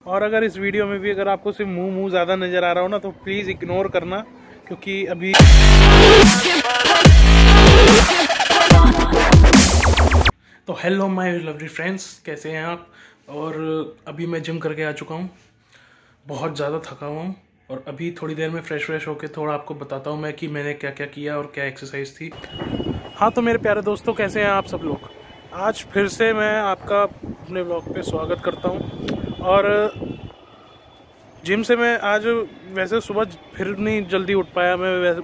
और अगर इस वीडियो में भी अगर आपको सिर्फ मुंह ज़्यादा नज़र आ रहा हो ना तो प्लीज़ इग्नोर करना, क्योंकि अभी तो हेलो माय लवली फ्रेंड्स, कैसे हैं आप। और अभी मैं जिम करके आ चुका हूँ, बहुत ज़्यादा थका हुआ हूँ और अभी थोड़ी देर में फ्रेश होकर थोड़ा आपको बताता हूँ मैं कि मैंने क्या क्या किया और क्या एक्सरसाइज थी। हाँ तो मेरे प्यारे दोस्तों, कैसे हैं आप सब लोग। आज फिर से मैं आपका अपने ब्लॉग पे स्वागत करता हूँ। और जिम से मैं आज वैसे सुबह फिर नहीं जल्दी उठ पाया मैं, वैसे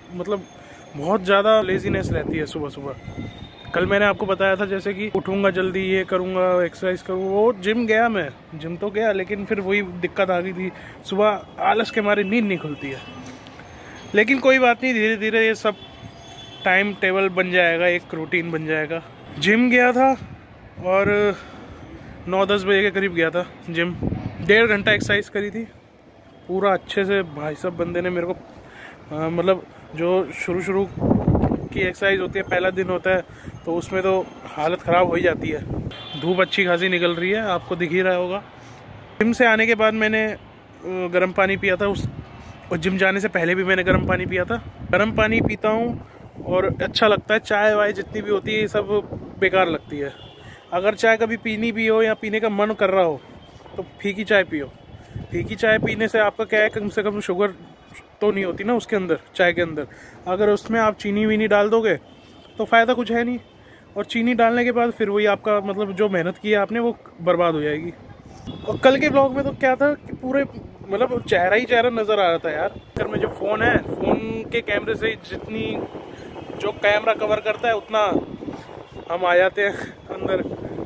बहुत ज़्यादा लेजीनेस रहती है सुबह सुबह। कल मैंने आपको बताया था जैसे कि उठूँगा जल्दी, ये करूँगा, एक्सरसाइज करूँगा, वो जिम गया, मैं जिम तो गया लेकिन फिर वही दिक्कत आ गई थी, सुबह आलस के मारे नींद नहीं खुलती है। लेकिन कोई बात नहीं, धीरे धीरे ये सब टाइम टेबल बन जाएगा, एक रूटीन बन जाएगा। जिम गया था और 9-10 बजे के करीब गया था जिम। 1.5 घंटा एक्सरसाइज करी थी पूरा अच्छे से। भाई साहब बंदे ने मेरे को मतलब जो शुरू की एक्सरसाइज होती है, पहला दिन होता है तो उसमें तो हालत ख़राब हो ही जाती है। धूप अच्छी खासी निकल रही है, आपको दिख ही रहा होगा। जिम से आने के बाद मैंने गर्म पानी पिया था, और जिम जाने से पहले भी मैंने गर्म पानी पिया था। गर्म पानी पीता हूँ और अच्छा लगता है। चाय वाय जितनी भी होती है ये सब बेकार लगती है। अगर चाय कभी पीनी भी हो या पीने का मन कर रहा हो तो फीकी चाय पियो। फीकी चाय पीने से आपका क्या है, कम से कम शुगर तो नहीं होती ना उसके अंदर, चाय के अंदर। अगर उसमें आप चीनी वीनी डाल दोगे तो फ़ायदा कुछ है नहीं, और चीनी डालने के बाद फिर वही आपका मतलब जो मेहनत की है आपने वो बर्बाद हो जाएगी। और कल के ब्लॉग में तो क्या था कि पूरे मतलब चेहरा ही चेहरा नज़र आ रहा था यार। अगर में जो फ़ोन है, फ़ोन के कैमरे से जितनी जो कैमरा कवर करता है उतना हम आ जाते हैं अंदर।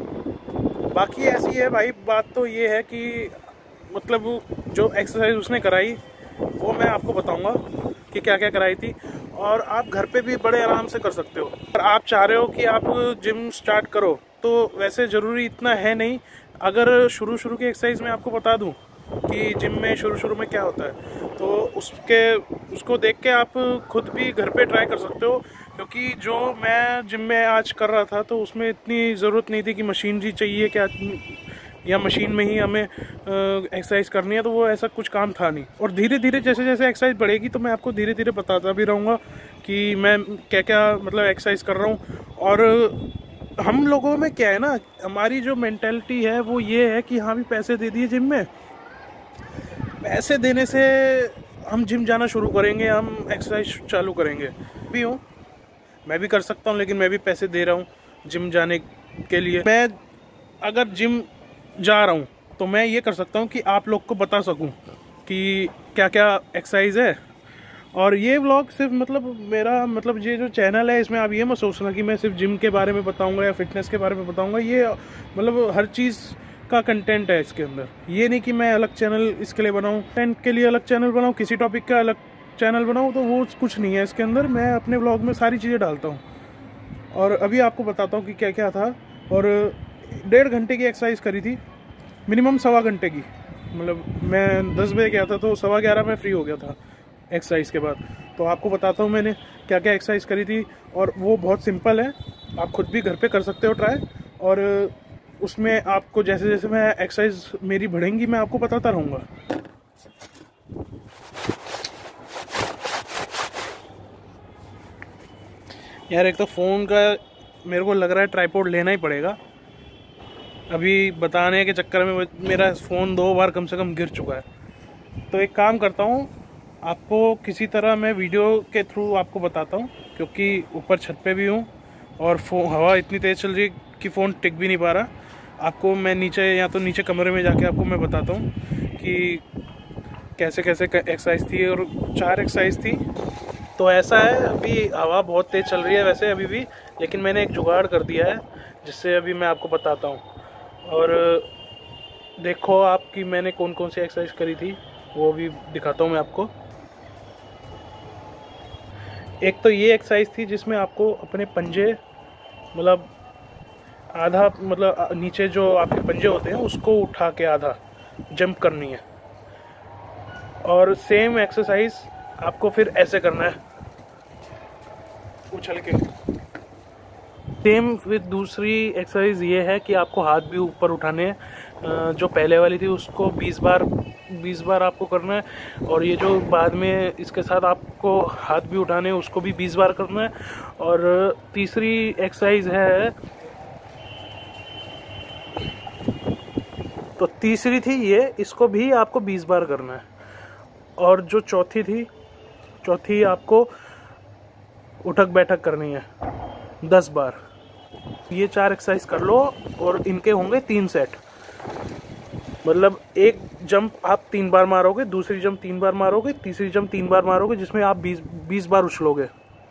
बाकी ऐसी है भाई, बात तो ये है कि मतलब जो एक्सरसाइज उसने कराई वो मैं आपको बताऊंगा कि क्या क्या कराई थी। और आप घर पे भी बड़े आराम से कर सकते हो। अगर आप चाह रहे हो कि आप जिम स्टार्ट करो तो वैसे ज़रूरी इतना है नहीं। अगर शुरू की एक्सरसाइज में आपको बता दूं कि जिम में शुरू में क्या होता है तो उसको देख के आप खुद भी घर पे ट्राई कर सकते हो। क्योंकि जो मैं जिम में आज कर रहा था तो उसमें इतनी ज़रूरत नहीं थी कि मशीनरी चाहिए क्या या मशीन में ही हमें एक्सरसाइज करनी है, तो वो ऐसा कुछ काम था नहीं। और धीरे धीरे जैसे जैसे एक्सरसाइज बढ़ेगी तो मैं आपको धीरे धीरे बताता भी रहूँगा कि मैं क्या क्या मतलब एक्सरसाइज कर रहा हूँ। और हम लोगों में क्या है ना, हमारी जो मेंटालिटी है वो ये है कि हाँ भी पैसे दे दिए जिम में, पैसे देने से हम जिम जाना शुरू करेंगे, हम एक्सरसाइज चालू करेंगे। भी हूँ, मैं भी कर सकता हूँ, लेकिन मैं भी पैसे दे रहा हूँ जिम जाने के लिए। मैं अगर जिम जा रहा हूँ तो मैं ये कर सकता हूँ कि आप लोग को बता सकूँ कि क्या क्या एक्सरसाइज है। और ये व्लॉग सिर्फ मतलब मेरा मतलब ये जो चैनल है इसमें आप ये मत सोचना कि मैं सिर्फ जिम के बारे में बताऊँगा या फिटनेस के बारे में बताऊँगा। ये मतलब हर चीज़ का कंटेंट है इसके अंदर। ये नहीं कि मैं अलग चैनल इसके लिए बनाऊँ, कंटेंट के लिए अलग चैनल बनाऊँ, किसी टॉपिक का अलग चैनल बनाऊँ, तो वो कुछ नहीं है इसके अंदर। मैं अपने व्लॉग में सारी चीज़ें डालता हूँ और अभी आपको बताता हूँ कि क्या क्या था। और 1.5 घंटे की एक्सरसाइज करी थी, मिनिमम 1.25 घंटे की। मतलब मैं 10 बजे गया था तो 11:15 में फ्री हो गया था एक्सरसाइज के बाद। तो आपको बताता हूँ मैंने क्या क्या एक्सरसाइज करी थी, और वो बहुत सिंपल है, आप खुद भी घर पे कर सकते हो ट्राई। और उसमें आपको जैसे जैसे मैं एक्सरसाइज मेरी बढ़ेंगी मैं आपको बताता रहूँगा। यार एक तो फ़ोन का मेरे को लग रहा है ट्राइपॉड लेना ही पड़ेगा। अभी बताने के चक्कर में मेरा फ़ोन 2 बार कम से कम गिर चुका है। तो एक काम करता हूँ, आपको किसी तरह मैं वीडियो के थ्रू आपको बताता हूँ, क्योंकि ऊपर छत पे भी हूँ और हवा इतनी तेज़ चल रही है कि फ़ोन टिक भी नहीं पा रहा। आपको मैं नीचे या तो नीचे कमरे में जाके आपको मैं बताता हूँ कि कैसे कैसे एक्सरसाइज थी, और 4 एक्सरसाइज थी। तो ऐसा है, अभी हवा बहुत तेज़ चल रही है वैसे अभी भी, लेकिन मैंने एक जुगाड़ कर दिया है जिससे अभी मैं आपको बताता हूँ। और देखो आपकी मैंने कौन कौन सी एक्सरसाइज करी थी वो भी दिखाता हूँ मैं आपको। एक तो ये एक्सरसाइज थी जिसमें आपको अपने पंजे मतलब आधा मतलब नीचे जो आपके पंजे होते हैं उसको उठा के आधा जंप करनी है। और सेम एक्सरसाइज आपको फिर ऐसे करना है, उछल के। सेम विद दूसरी एक्सरसाइज ये है कि आपको हाथ भी ऊपर उठाने हैं। जो पहले वाली थी उसको 20 बार आपको करना है, और ये जो बाद में इसके साथ आपको हाथ भी उठाने हैं उसको भी 20 बार करना है। और तीसरी एक्सरसाइज है, तो तीसरी थी ये, इसको भी आपको 20 बार करना है। और जो चौथी आपको उठक बैठक करनी है 10 बार। ये 4 एक्सरसाइज कर लो और इनके होंगे 3 सेट। मतलब एक जंप आप 3 बार मारोगे, दूसरी जंप 3 बार मारोगे, तीसरी जंप 3 बार मारोगे, जिसमें आप 20 बार उछलोगे।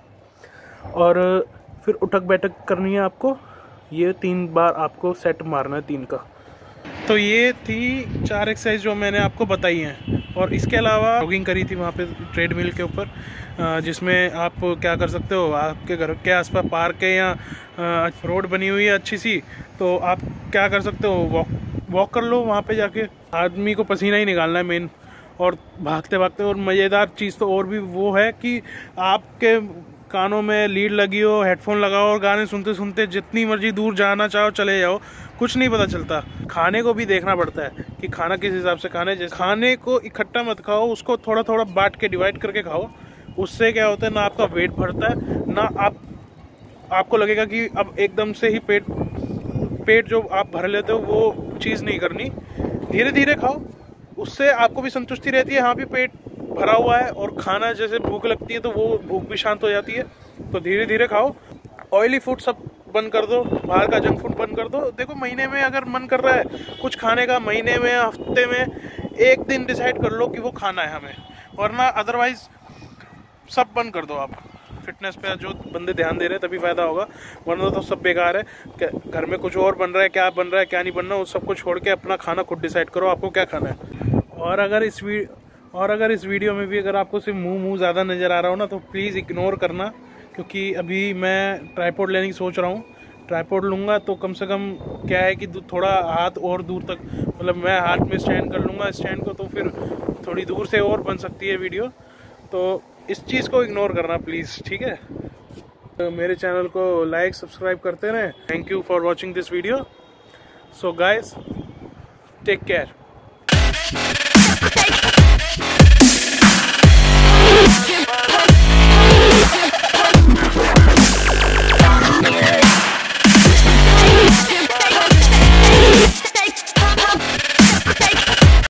और फिर उठक बैठक करनी है आपको, ये 3 बार आपको सेट मारना है 3 का। तो ये थी 4 एक्सरसाइज जो मैंने आपको बताई हैं। और इसके अलावा जॉगिंग करी थी वहाँ पे ट्रेडमिल के ऊपर, जिसमें आप क्या कर सकते हो, आपके घर के आसपास पार्क है या रोड बनी हुई है अच्छी सी, तो आप क्या कर सकते हो, वॉक कर लो वहाँ पे जाके। आदमी को पसीना ही निकालना है मेन, और भागते भागते। और मज़ेदार चीज़ तो और भी वो है कि आपके कानों में लीड लगी हो, हेडफोन लगाओ और गाने सुनते सुनते जितनी मर्जी दूर जाना चाहो चले जाओ, कुछ नहीं पता चलता। खाने को भी देखना पड़ता है कि खाना किस हिसाब से खाना है। जैसे खाने को इकट्ठा मत खाओ, उसको थोड़ा थोड़ा बांट के डिवाइड करके खाओ। उससे क्या होता है, ना आपका वेट बढ़ता है, ना आपको लगेगा कि अब एकदम से ही पेट जो आप भर लेते हो वो चीज़ नहीं करनी। धीरे धीरे खाओ, उससे आपको भी संतुष्टि रहती है, हाँ भी पेट भरा हुआ है। और खाना जैसे भूख लगती है तो वो भूख भी शांत हो जाती है। तो धीरे धीरे खाओ। ऑयली फूड सब बंद कर दो, बाहर का जंक फूड बंद कर दो। देखो, महीने में अगर मन कर रहा है कुछ खाने का, महीने में हफ्ते में एक दिन डिसाइड कर लो कि वो खाना है हमें, वरना अदरवाइज सब बंद कर दो आप। फिटनेस पे जो बंदे ध्यान दे रहे हैं तभी फायदा होगा, वरना तो सब बेकार है। घर में कुछ और बन रहा है, क्या बन रहा है क्या नहीं बन रहा है, उस सबको छोड़ के अपना खाना खुद डिसाइड करो आपको क्या खाना है। और अगर इस वीडियो में भी अगर आपको सिर्फ मुंह ज़्यादा नज़र आ रहा हो ना, तो प्लीज़ इग्नोर करना, क्योंकि अभी मैं ट्राइपॉड लेने की सोच रहा हूँ। ट्राइपॉड लूँगा तो कम से कम क्या है कि थोड़ा हाथ और दूर तक, मतलब मैं हाथ में स्टैंड कर लूँगा स्टैंड को, तो फिर थोड़ी दूर से और बन सकती है वीडियो। तो इस चीज़ को इग्नोर करना प्लीज़, ठीक है। तो मेरे चैनल को लाइक सब्सक्राइब करते रहें। Thank you for watching this video. So guys, take care.